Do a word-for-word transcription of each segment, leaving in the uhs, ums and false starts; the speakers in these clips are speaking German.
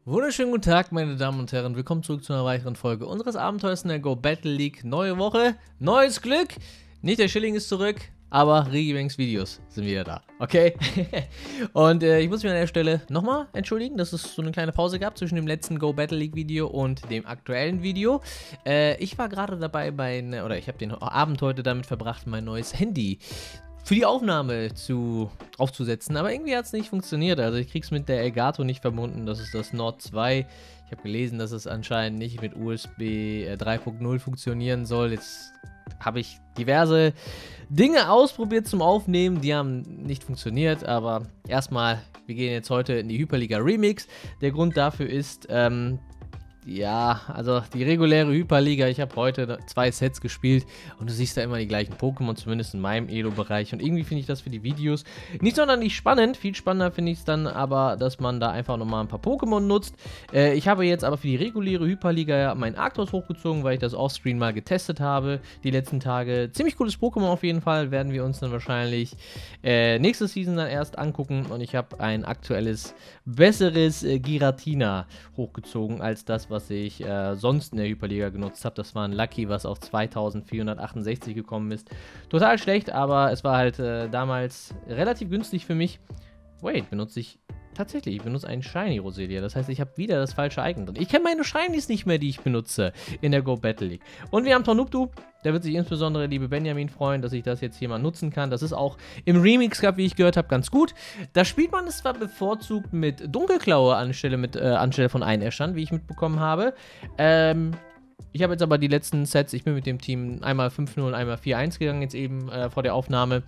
Wunderschönen guten Tag, meine Damen und Herren. Willkommen zurück zu einer weiteren Folge unseres Abenteuers in der Go Battle League. Neue Woche, neues Glück. Nicht der Schilling ist zurück, aber Regibanks Videos sind wieder da. Okay? Und äh, ich muss mich an der Stelle nochmal entschuldigen, dass es so eine kleine Pause gab zwischen dem letzten Go Battle League Video und dem aktuellen Video. Äh, ich war gerade dabei bei, ne, oder ich habe den Abend heute damit verbracht, mein neues Handy für die Aufnahme zu, aufzusetzen, aber irgendwie hat es nicht funktioniert. Also ich krieg's mit der Elgato nicht verbunden, das ist das Nord zwei. Ich habe gelesen, dass es anscheinend nicht mit U S B drei Punkt null funktionieren soll. Jetzt habe ich diverse Dinge ausprobiert zum Aufnehmen, die haben nicht funktioniert, aber erstmal, wir gehen jetzt heute in die Hyperliga Remix. Der Grund dafür ist, ähm, ja, also die reguläre Hyperliga, ich habe heute zwei Sets gespielt und du siehst da immer die gleichen Pokémon, zumindest in meinem Elo-Bereich, und irgendwie finde ich das für die Videos nicht sonderlich spannend. Viel spannender finde ich es dann aber, dass man da einfach nochmal ein paar Pokémon nutzt. Äh, ich habe jetzt aber für die reguläre Hyperliga meinen Arctos hochgezogen, weil ich das Offscreen mal getestet habe die letzten Tage. Ziemlich cooles Pokémon auf jeden Fall, werden wir uns dann wahrscheinlich äh, nächste Season dann erst angucken, und ich habe ein aktuelles, besseres äh, Giratina hochgezogen als das, was was ich äh, sonst in der Hyperliga genutzt habe. Das war ein Lucky, was auf zweitausendvierhundertachtundsechzig gekommen ist. Total schlecht, aber es war halt äh, damals relativ günstig für mich. Wait, benutze ich tatsächlich, ich benutze einen Shiny Roselia. Das heißt, ich habe wieder das falsche Icon drin. Ich kenne meine Shinies nicht mehr, die ich benutze in der Go Battle League. Und wir haben Tornuptu. Der wird sich insbesondere, liebe Benjamin, freuen, dass ich das jetzt hier mal nutzen kann. Das ist auch im Remix Cup, wie ich gehört habe, ganz gut. Da spielt man es zwar bevorzugt mit Dunkelklaue anstelle, mit, äh, anstelle von Einäschern, wie ich mitbekommen habe. Ähm... Ich habe jetzt aber die letzten Sets, ich bin mit dem Team einmal fünf null und einmal vier eins gegangen, jetzt eben äh, vor der Aufnahme.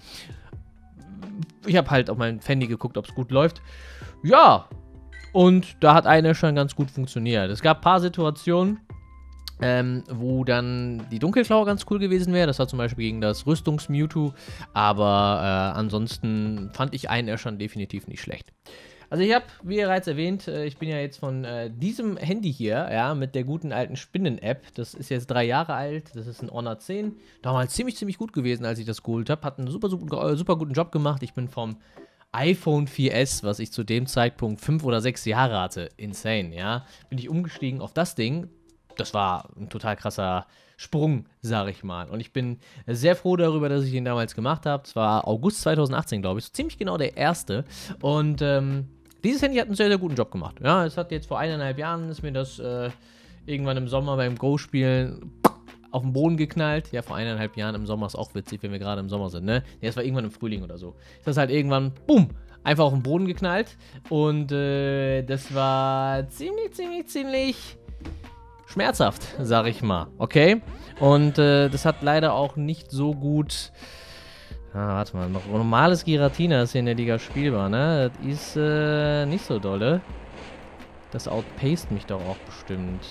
Ich habe halt auf mein Handy geguckt, ob es gut läuft. Ja, und da hat einer schon ganz gut funktioniert. Es gab ein paar Situationen, ähm, wo dann die Dunkelklaue ganz cool gewesen wäre. Das war zum Beispiel gegen das Rüstungs-Mewtwo, aber äh, ansonsten fand ich einen schon definitiv nicht schlecht. Also ich habe, wie bereits erwähnt, ich bin ja jetzt von äh, diesem Handy hier, ja, mit der guten alten Spinnen-App. Das ist jetzt drei Jahre alt, das ist ein Honor zehn. Damals ziemlich, ziemlich gut gewesen, als ich das geholt habe. Hat einen super, super, super guten Job gemacht. Ich bin vom iPhone vier S, was ich zu dem Zeitpunkt fünf oder sechs Jahre hatte, insane, ja, bin ich umgestiegen auf das Ding. Das war ein total krasser Sprung, sage ich mal. Und ich bin sehr froh darüber, dass ich den damals gemacht habe. Es war August zweitausendachtzehn, glaube ich, so ziemlich genau der erste. Und ähm, dieses Handy hat einen sehr, sehr guten Job gemacht. Ja, es hat jetzt vor eineinhalb Jahren, ist mir das äh, irgendwann im Sommer beim Go-Spielen auf den Boden geknallt. Ja, vor eineinhalb Jahren im Sommer ist auch witzig, wenn wir gerade im Sommer sind, ne? Ja, es war irgendwann im Frühling oder so. Ist das halt irgendwann, bumm, einfach auf den Boden geknallt. Und äh, das war ziemlich, ziemlich, ziemlich schmerzhaft, sag ich mal. Okay? Und äh, das hat leider auch nicht so gut... Ah, warte mal, noch normales Giratina ist hier in der Liga spielbar, ne? Das ist äh, nicht so dolle. Das outpaced mich doch auch bestimmt.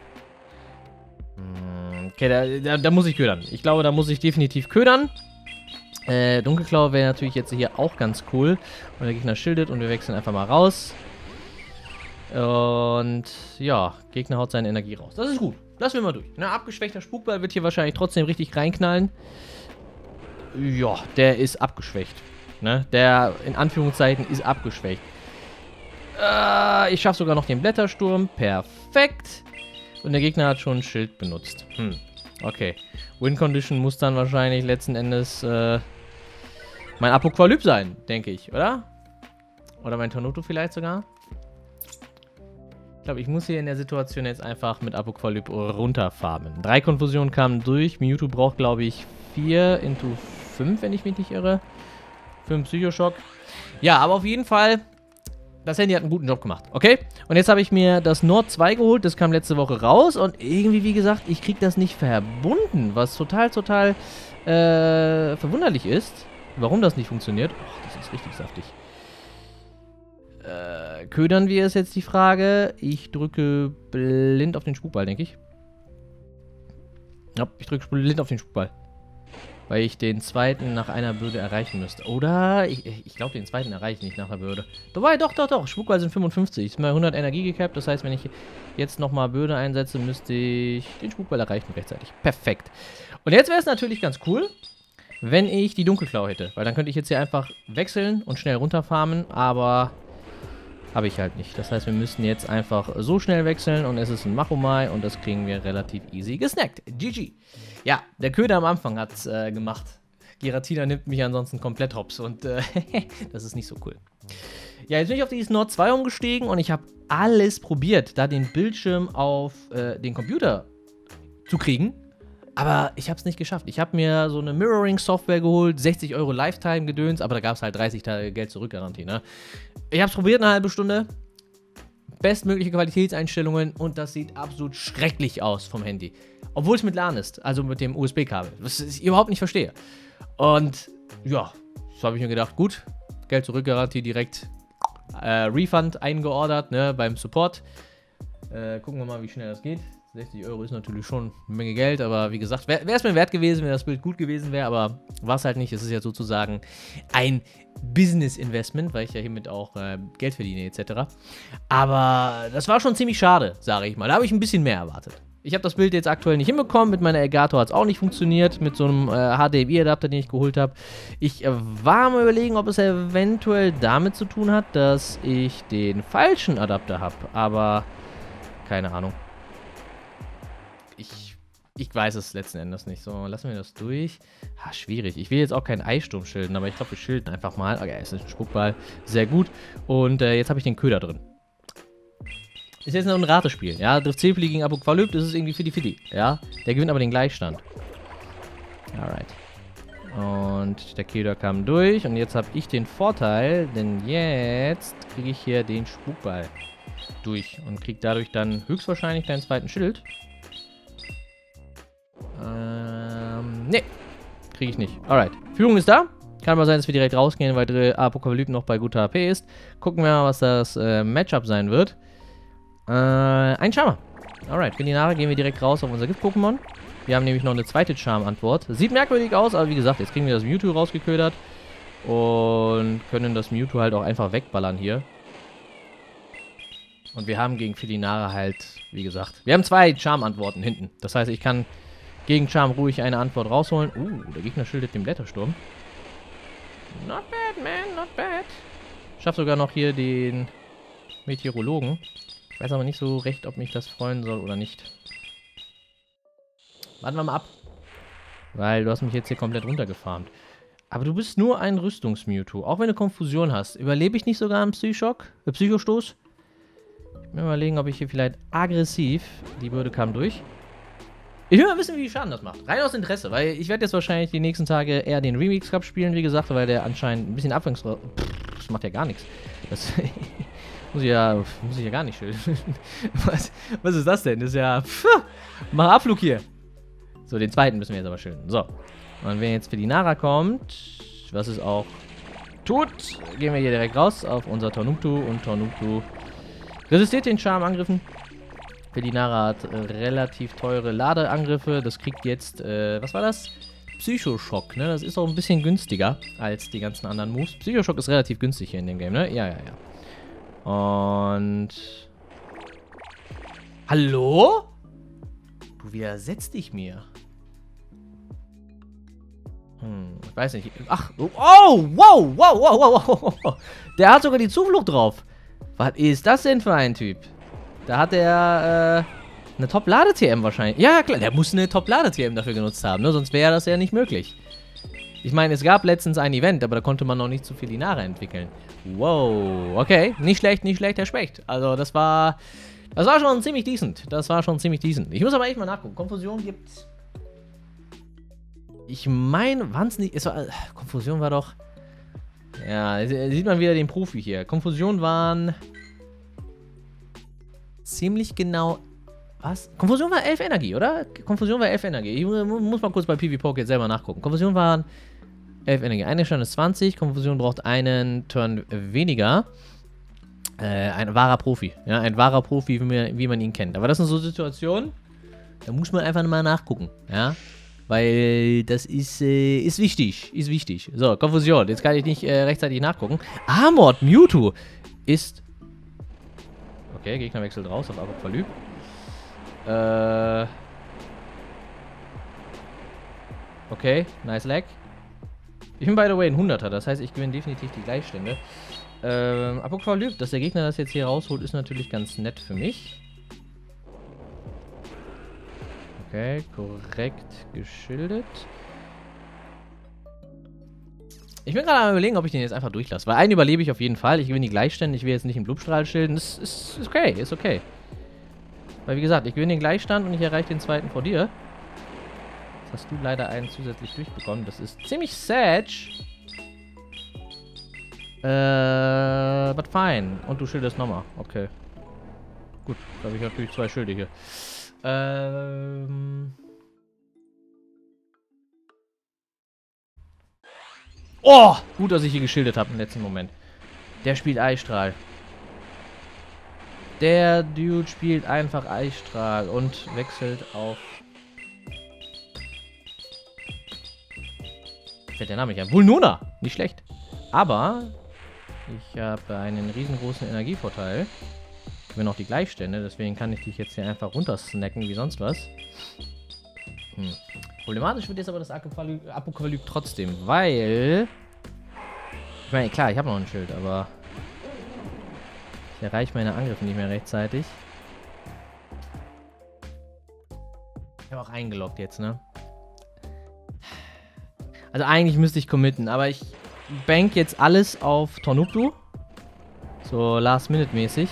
Hm, okay, da, da, da muss ich ködern. Ich glaube, da muss ich definitiv ködern. Äh, Dunkelklaue wäre natürlich jetzt hier auch ganz cool. Und der Gegner schildet und wir wechseln einfach mal raus. Und ja, Gegner haut seine Energie raus. Das ist gut. Lassen wir mal durch. Na, abgeschwächter Spukball wird hier wahrscheinlich trotzdem richtig reinknallen. Ja, der ist abgeschwächt. Ne? Der, in Anführungszeichen, ist abgeschwächt. Äh, ich schaffe sogar noch den Blättersturm. Perfekt. Und der Gegner hat schon ein Schild benutzt. Hm, okay. Win Condition muss dann wahrscheinlich letzten Endes äh, mein Apokalyp sein, denke ich, oder? Oder mein Tornuptu vielleicht sogar? Ich glaube, ich muss hier in der Situation jetzt einfach mit Apokalyp runterfarmen. Drei Konfusionen kamen durch. Mewtwo braucht, glaube ich, vier into fünf, wenn ich mich nicht irre. Für einen Psychoschock. Ja, aber auf jeden Fall, das Handy hat einen guten Job gemacht, okay? Und jetzt habe ich mir das Nord zwei geholt, das kam letzte Woche raus und irgendwie, wie gesagt, ich kriege das nicht verbunden, was total, total äh, verwunderlich ist. Warum das nicht funktioniert? Och, das ist richtig saftig. Äh, ködern wir, ist jetzt die Frage. Ich drücke blind auf den Spukball, denke ich. Ja, ich drücke blind auf den Spukball. Weil ich den zweiten nach einer Bürde erreichen müsste. Oder? Ich, ich glaube, den zweiten erreiche ich nicht nach der Bürde. Wobei, doch, doch, doch. Spukball sind fünfundfünfzig. Ist mal hundert Energie gecapped. Das heißt, wenn ich jetzt nochmal Bürde einsetze, müsste ich den Spukball erreichen rechtzeitig. Perfekt. Und jetzt wäre es natürlich ganz cool, wenn ich die Dunkelklaue hätte. Weil dann könnte ich jetzt hier einfach wechseln und schnell runterfarmen. Aber habe ich halt nicht. Das heißt, wir müssen jetzt einfach so schnell wechseln und es ist ein Machomai und das kriegen wir relativ easy gesnackt. G G. Ja, der Köder am Anfang hat es äh, gemacht. Giratina nimmt mich ansonsten komplett hops und äh, das ist nicht so cool. Ja, jetzt bin ich auf dieses Nord zwei umgestiegen und ich habe alles probiert, da den Bildschirm auf äh, den Computer zu kriegen. Aber ich habe es nicht geschafft. Ich habe mir so eine Mirroring-Software geholt, sechzig Euro Lifetime-Gedöns, aber da gab es halt dreißig Tage Geld-Zurück-Garantie, ne? Ich habe es probiert, eine halbe Stunde. Bestmögliche Qualitätseinstellungen und das sieht absolut schrecklich aus vom Handy. Obwohl es mit LAN ist, also mit dem U S B-Kabel, was ich überhaupt nicht verstehe. Und ja, so habe ich mir gedacht, gut, Geld-Zurück-Garantie direkt äh, Refund eingeordert, ne, beim Support. Äh, gucken wir mal, wie schnell das geht. sechzig Euro ist natürlich schon eine Menge Geld, aber wie gesagt, wäre es mir wert gewesen, wenn das Bild gut gewesen wäre, aber war es halt nicht. Es ist ja sozusagen ein Business-Investment, weil ich ja hiermit auch äh, Geld verdiene et cetera. Aber das war schon ziemlich schade, sage ich mal. Da habe ich ein bisschen mehr erwartet. Ich habe das Bild jetzt aktuell nicht hinbekommen. Mit meiner Elgato hat es auch nicht funktioniert. Mit so einem äh, H D M I-Adapter, den ich geholt habe. Ich äh, war mal überlegen, ob es eventuell damit zu tun hat, dass ich den falschen Adapter habe. Aber keine Ahnung. Ich, ich weiß es letzten Endes nicht. So, lassen wir das durch. Ha, schwierig. Ich will jetzt auch keinen Eisturm schilden, aber ich glaube, wir schilden einfach mal. Okay, es ist ein Spuckball. Sehr gut. Und äh, jetzt habe ich den Köder drin. Ist jetzt noch ein Ratespiel. Ja, Driftzepeli gegen Apokalypse, das ist irgendwie Fiddy-Fiddy. Ja, der gewinnt aber den Gleichstand. Alright. Und der Köder kam durch. Und jetzt habe ich den Vorteil, denn jetzt kriege ich hier den Spukball durch. Und kriege dadurch dann höchstwahrscheinlich deinen zweiten Schild. Ähm, ne. Kriege ich nicht. Alright. Führung ist da. Kann aber sein, dass wir direkt rausgehen, weil der Apokalypse noch bei guter H P ist. Gucken wir mal, was das äh, Matchup sein wird. Äh, ein Charmer. Alright, Felinara gehen wir direkt raus auf unser Gift-Pokémon. Wir haben nämlich noch eine zweite Charm-Antwort. Sieht merkwürdig aus, aber wie gesagt, jetzt kriegen wir das Mewtwo rausgeködert. Und können das Mewtwo halt auch einfach wegballern hier. Und wir haben gegen Felinara halt, wie gesagt, wir haben zwei Charm-Antworten hinten. Das heißt, ich kann gegen Charm ruhig eine Antwort rausholen. Uh, der Gegner schildert den Blättersturm. Not bad, man, not bad. Schafft sogar noch hier den Meteorologen. Ich weiß aber nicht so recht, ob mich das freuen soll oder nicht. Warten wir mal ab. Weil du hast mich jetzt hier komplett runtergefarmt. Aber du bist nur ein Rüstungs-Mewtwo. Auch wenn du Konfusion hast. Überlebe ich nicht sogar einen Psychock? Äh, Psychostoß? Ich will mir überlegen, ob ich hier vielleicht aggressiv... Die Bürde kam durch. Ich will mal wissen, wie viel Schaden das macht. Rein aus Interesse. Weil ich werde jetzt wahrscheinlich die nächsten Tage eher den Remix Cup spielen, wie gesagt. Weil der anscheinend ein bisschen abwärts... Das macht ja gar nichts. Das... Muss ich ja, muss ich ja gar nicht schildern. Was, was ist das denn? Das ist ja... Pff, mach Abflug hier. So, den zweiten müssen wir jetzt aber schildern. So. Und wenn jetzt Felinara kommt, was es auch tut, gehen wir hier direkt raus auf unser Tornuptu. Und Tornuptu resistiert den Charmangriffen. Felinara hat äh, relativ teure Ladeangriffe. Das kriegt jetzt, äh, was war das? Psychoschock, ne? Das ist auch ein bisschen günstiger als die ganzen anderen Moves. Psychoschock ist relativ günstig hier in dem Game, ne? Ja, ja, ja. Und... Hallo? Du widersetzt dich mir. Hm, ich weiß nicht. Ach, oh, wow, wow, wow, wow, wow, wow. Der hat sogar die Zuflucht drauf. Was ist das denn für ein Typ? Da hat er, äh, eine Top-Lade-T M wahrscheinlich. Ja, klar, der muss eine Top-Lade-T M dafür genutzt haben, ne? Sonst wäre das ja nicht möglich. Ich meine, es gab letztens ein Event, aber da konnte man noch nicht zu viel Felinara entwickeln. Wow, okay. Nicht schlecht, nicht schlecht, der Specht. Also das war, das war schon ziemlich decent. Das war schon ziemlich decent. Ich muss aber echt mal nachgucken. Konfusion gibt's... Ich meine, waren es nicht... Es war, Konfusion war doch... Ja, sieht man wieder den Profi hier. Konfusion waren... Ziemlich genau... Was? Konfusion war elf Energie, oder? Konfusion war elf Energie. Ich muss mal kurz bei PvPoke jetzt selber nachgucken. Konfusion waren elf Energie. Eine Stunde ist zwanzig. Konfusion braucht einen Turn weniger. Äh, ein wahrer Profi. Ja, ein wahrer Profi, wie man, wie man ihn kennt. Aber das sind so Situationen, da muss man einfach mal nachgucken. Ja, weil das ist, äh, ist wichtig. Ist wichtig. So, Konfusion. Jetzt kann ich nicht äh, rechtzeitig nachgucken. Armored Mewtwo ist... Okay, Gegner wechselt raus auf Apokalypse. Äh. Okay, nice lag. Ich bin by the way ein hunderter, das heißt, ich gewinne definitiv die Gleichstände. Ähm, Apokalypse, dass der Gegner das jetzt hier rausholt, ist natürlich ganz nett für mich. Okay, korrekt geschildert. Ich bin gerade am Überlegen, ob ich den jetzt einfach durchlasse. Weil einen überlebe ich auf jeden Fall. Ich gewinne die Gleichstände. Ich will jetzt nicht im Blutstrahl schilden. Das ist, ist okay, ist okay. Weil wie gesagt, ich gewinne den Gleichstand und ich erreiche den zweiten vor dir. Jetzt hast du leider einen zusätzlich durchbekommen. Das ist ziemlich sad. Äh, but fine. Und du schildest nochmal. Okay. Gut, da habe ich natürlich zwei Schilde hier. Ähm... Oh! Gut, dass ich hier geschildert habe im letzten Moment. Der spielt Eisstrahl. Der Dude spielt einfach Eisstrahl und wechselt auf... Fällt der Name nicht ein. Vulnona! Nicht schlecht. Aber ich habe einen riesengroßen Energievorteil. Ich will noch die Gleichstände, deswegen kann ich dich jetzt hier einfach runtersnacken wie sonst was. Hm. Problematisch wird jetzt aber das Apokalypse trotzdem, weil... Ich meine, klar, ich habe noch ein Schild, aber... Ich erreiche meine Angriffe nicht mehr rechtzeitig. Ich habe auch eingeloggt jetzt, ne? Also eigentlich müsste ich committen, aber ich bank jetzt alles auf Tornuptu. So Last-Minute-mäßig.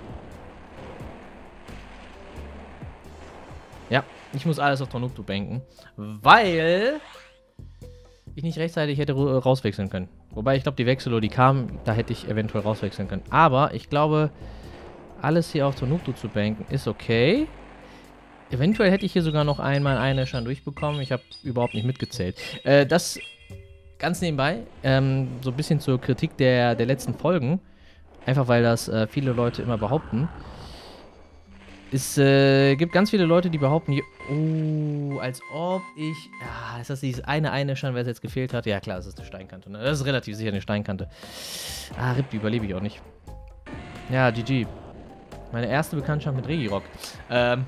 Ja, ich muss alles auf Tornuptu banken, weil ich nicht rechtzeitig hätte rauswechseln können. Wobei, ich glaube, die Wechselo, die kamen, da hätte ich eventuell rauswechseln können. Aber ich glaube, alles hier auf Tornuptu zu banken ist okay. Eventuell hätte ich hier sogar noch einmal einen Schaden durchbekommen. Ich habe überhaupt nicht mitgezählt. Äh, das ganz nebenbei, ähm, so ein bisschen zur Kritik der, der letzten Folgen. Einfach weil das äh, viele Leute immer behaupten. Es äh, gibt ganz viele Leute, die behaupten, oh, als ob ich, ja, ist das dieses eine eine Schein, wer es jetzt gefehlt hat? Ja klar, das ist eine Steinkante, ne? Das ist relativ sicher eine Steinkante. Ah, R I P, die überlebe ich auch nicht. Ja, G G. Meine erste Bekanntschaft mit Regirock. Ähm.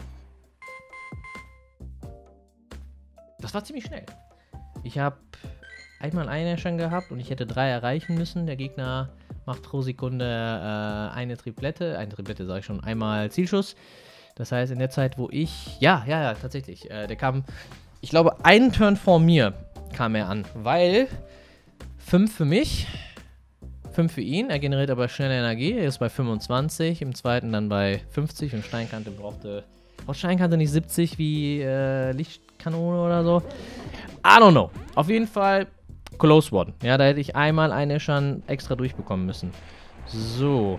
Das war ziemlich schnell. Ich habe einmal einen Schein gehabt und ich hätte drei erreichen müssen. Der Gegner macht pro Sekunde äh, eine Triplette. Eine Triplette sage ich schon. Einmal Zielschuss. Das heißt, in der Zeit, wo ich... Ja, ja, ja, tatsächlich. Äh, der kam... Ich glaube, einen Turn vor mir kam er an. Weil... fünf für mich. fünf für ihn. Er generiert aber schnelle Energie. Er ist bei fünfundzwanzig. Im zweiten dann bei fünfzig. Und Steinkante brauchte... Braucht Steinkante nicht siebzig wie äh, Lichtkanone oder so? I don't know. Auf jeden Fall... Close One. Ja, da hätte ich einmal eine schon extra durchbekommen müssen. So.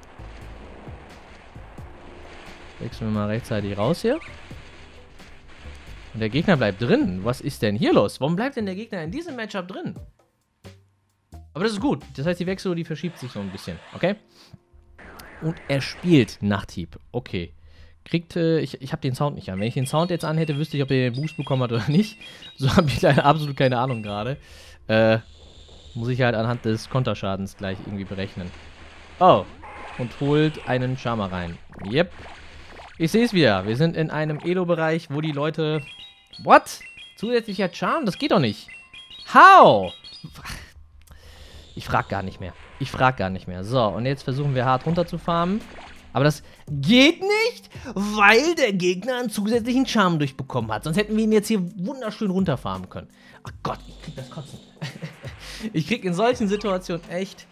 Wechseln wir mal rechtzeitig raus hier. Und der Gegner bleibt drin. Was ist denn hier los? Warum bleibt denn der Gegner in diesem Matchup drin? Aber das ist gut. Das heißt, die Wechsel, die verschiebt sich so ein bisschen. Okay? Und er spielt Nachthieb. Okay. Kriegt, äh, ich, ich habe den Sound nicht an. Wenn ich den Sound jetzt anhätte, wüsste ich, ob er den Boost bekommen hat oder nicht. So habe ich leider absolut keine Ahnung gerade. Äh, muss ich halt anhand des Konterschadens gleich irgendwie berechnen. Oh, und holt einen Charmer rein. Yep. Ich sehe es wieder. Wir sind in einem Elo-Bereich, wo die Leute... What? Zusätzlicher Charm? Das geht doch nicht. How? Ich frag gar nicht mehr. Ich frag gar nicht mehr. So, und jetzt versuchen wir hart runter zu farmen. Aber das geht nicht, weil der Gegner einen zusätzlichen Charme durchbekommen hat. Sonst hätten wir ihn jetzt hier wunderschön runterfarmen können. Ach Gott, ich krieg das Kotzen. Ich krieg in solchen Situationen echt...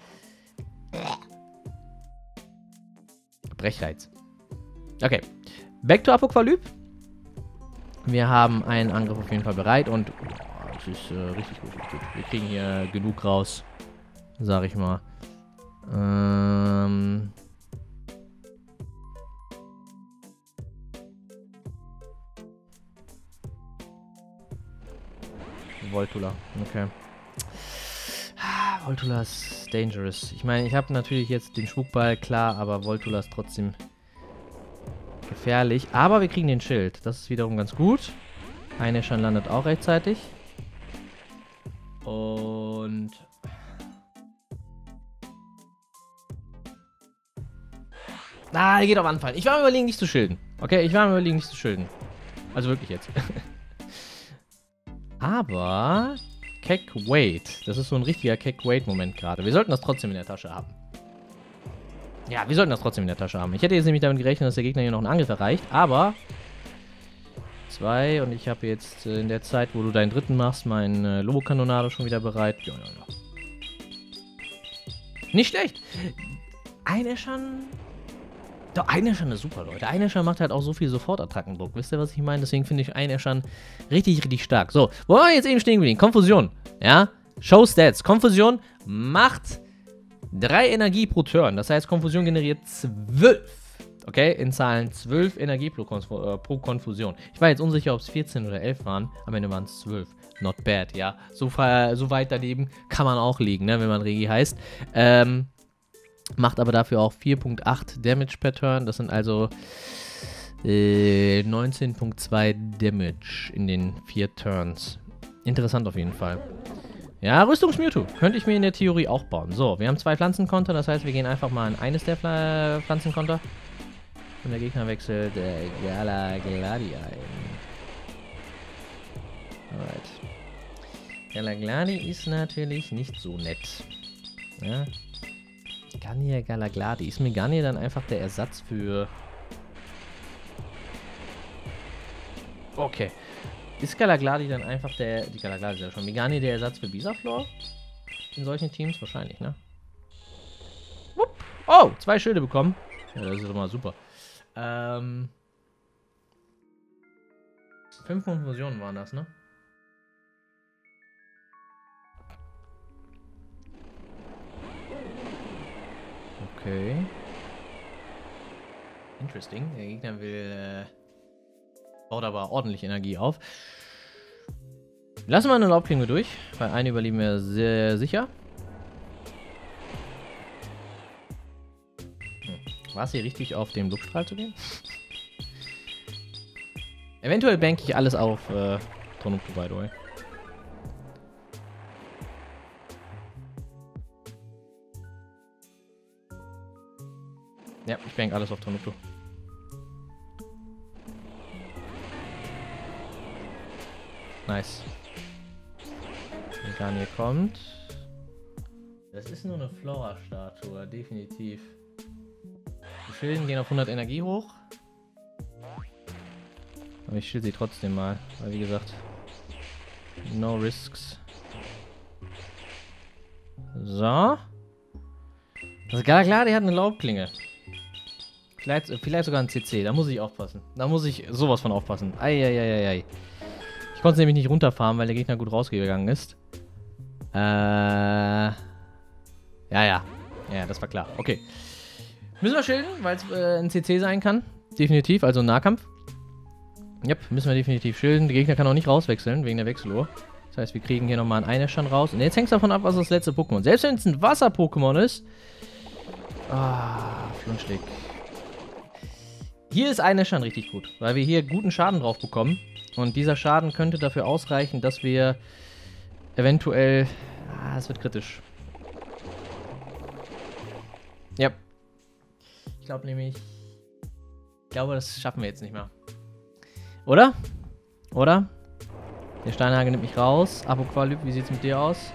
Brechreiz. Okay. Back to Apokalypse. Wir haben einen Angriff auf jeden Fall bereit und... Oh, das ist äh, richtig gut, richtig gut. Wir kriegen hier genug raus. Sag ich mal. Ähm... Voltula, okay. Voltula ist dangerous. Ich meine, ich habe natürlich jetzt den Schmuckball, klar, aber Voltula ist trotzdem gefährlich. Aber wir kriegen den Schild. Das ist wiederum ganz gut. Eine schon landet auch rechtzeitig. Und... Ah, er geht auf Anfall. Ich war mir überlegen, nicht zu schilden. Okay, ich war mir überlegen, nicht zu schilden. Also wirklich jetzt. Aber Keck Wait. Das ist so ein richtiger Keck Wait-Moment gerade. Wir sollten das trotzdem in der Tasche haben. Ja, wir sollten das trotzdem in der Tasche haben. Ich hätte jetzt nämlich damit gerechnet, dass der Gegner hier noch einen Angriff erreicht, aber zwei und ich habe jetzt äh, in der Zeit, wo du deinen dritten machst, mein äh, Lobo-Kanonade schon wieder bereit. Ja, ja, ja. Nicht schlecht. Einäschern. Doch, Einäschern ist super, Leute. Einäschern macht halt auch so viel Sofortattackendruck. Wisst ihr, was ich meine? Deswegen finde ich Einäschern richtig, richtig stark. So, wo waren wir jetzt eben stehen geblieben? Konfusion. Ja? Show Stats. Konfusion macht drei Energie pro Turn. Das heißt, Konfusion generiert zwölf. Okay? In Zahlen zwölf Energie pro, Konf äh, pro Konfusion. Ich war jetzt unsicher, ob es vierzehn oder elf waren. Am Ende waren es zwölf. Not bad, ja. So, so weit daneben kann man auch liegen, ne? Wenn man Regi heißt. Ähm. Macht aber dafür auch vier Komma acht Damage per Turn. Das sind also äh, neunzehn Komma zwei Damage in den vier Turns. Interessant auf jeden Fall. Ja, Rüstungs-Mewtwo. Könnte ich mir in der Theorie auch bauen. So, wir haben zwei Pflanzenkonter. Das heißt, wir gehen einfach mal in eines der Pfl Pflanzenkonter. Und der Gegner wechselt der Galagladi ein. Alright. Galagladi ist natürlich nicht so nett. Ja. Garnier Galagladi. Ist mir Garnier dann einfach der Ersatz für... Okay. Ist Galagladi dann einfach der... Die Galagladi ist ja schon. Garnier der Ersatz für Bisaflor? In solchen Teams wahrscheinlich, ne? Wupp. Oh, zwei Schilde bekommen. Ja, das ist doch mal super. Ähm... Fünf Konfusionen waren das, ne? Okay. Interesting. Der Gegner will... Äh, baut aber ordentlich Energie auf. Lassen wir eine Laubklinge durch, weil eine überleben wir sehr sicher. Hm. War es hier richtig, auf den Luftstrahl zu gehen? Eventuell banke ich alles auf äh, Tonopto, by the way. Ja, ich bank alles auf Tonopto. Nice. Garnier kommt. Das ist nur eine Flora-Statue, definitiv. Die Schilden gehen auf hundert Energie hoch. Aber ich schild sie trotzdem mal, weil wie gesagt, no risks. So. Das Galagladi hat eine Laubklinge. Vielleicht, vielleicht sogar ein C C, da muss ich aufpassen. Da muss ich sowas von aufpassen. Eieieiei. Ich konnte es nämlich nicht runterfahren, weil der Gegner gut rausgegangen ist. Äh. Ja, ja. Ja, das war klar. Okay. Müssen wir schilden, weil es äh, ein C C sein kann. Definitiv, also ein Nahkampf. Yep, müssen wir definitiv schilden. Der Gegner kann auch nicht rauswechseln, wegen der Wechseluhr. Das heißt, wir kriegen hier nochmal einen Einäschern raus. Und jetzt hängt es davon ab, was das letzte Pokémon ist. Selbst wenn es ein Wasser-Pokémon ist. Ah, Flunschlick. Hier ist Einäschern richtig gut, weil wir hier guten Schaden drauf bekommen. Und dieser Schaden könnte dafür ausreichen, dass wir eventuell... Ah, es wird kritisch. Ja. Ich glaube nämlich... Ich glaube, das schaffen wir jetzt nicht mehr. Oder? Oder? Der Steinhagel nimmt mich raus. Apokalyp, wie sieht's mit dir aus?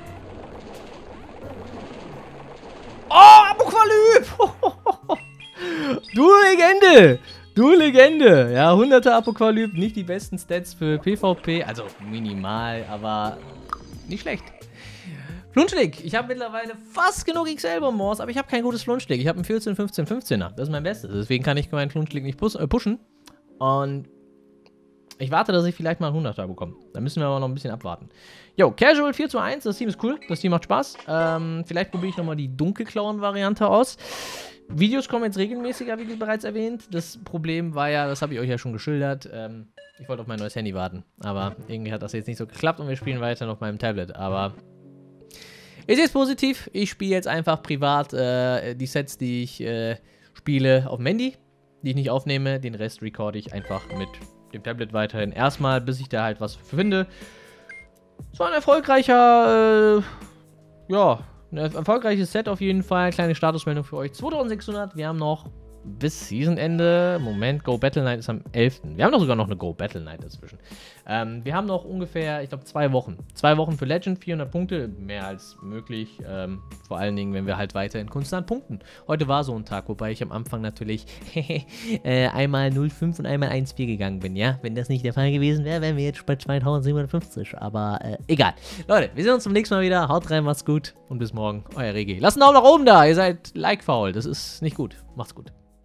Oh, Apokalyp! Du Legende! Du Legende! Ja, hunderter Apokalyp, nicht die besten Stats für PvP. Also minimal, aber nicht schlecht. Flunschlick, ich habe mittlerweile fast genug X L-Bonbons, aber ich habe kein gutes Flunschlick. Ich habe einen vierzehn, fünfzehn, fünfzehner. Das ist mein Bestes. Deswegen kann ich meinen Flunschlick nicht pus äh, pushen. Und ich warte, dass ich vielleicht mal einen hunderter bekomme. Da müssen wir aber noch ein bisschen abwarten. Jo, Casual vier zu eins. Das Team ist cool. Das Team macht Spaß. Ähm, vielleicht probiere ich nochmal die Dunkelklauen-Variante aus. Videos kommen jetzt regelmäßiger, wie bereits erwähnt. Das Problem war ja, das habe ich euch ja schon geschildert, ähm, ich wollte auf mein neues Handy warten. Aber irgendwie hat das jetzt nicht so geklappt und wir spielen weiter auf meinem Tablet. Aber ist jetzt positiv. Ich spiele jetzt einfach privat äh, die Sets, die ich äh, spiele, auf dem Handy, die ich nicht aufnehme. Den Rest recorde ich einfach mit dem Tablet weiterhin. Erstmal, bis ich da halt was finde. Es war ein erfolgreicher, äh, ja... Ein erfolgreiches Set auf jeden Fall. Kleine Statusmeldung für euch. zweitausendsechshundert. Wir haben noch bis Seasonende. Moment, Go Battle Night ist am elften Wir haben doch sogar noch eine Go Battle Night dazwischen. Ähm, wir haben noch ungefähr, ich glaube, zwei Wochen. Zwei Wochen für Legend, vierhundert Punkte, mehr als möglich. Ähm, vor allen Dingen, wenn wir halt weiterhin konstant punkten. Heute war so ein Tag, wobei ich am Anfang natürlich äh, einmal null Komma fünf und einmal eins Komma vier gegangen bin, ja. Wenn das nicht der Fall gewesen wäre, wären wir jetzt bei zweitausendsiebenhundertfünfzig. Aber äh, egal. Leute, wir sehen uns zum nächsten Mal wieder. Haut rein, macht's gut und bis morgen. Euer Regi. Lasst einen Daumen nach oben da. Ihr seid like faul. Das ist nicht gut. Macht's gut.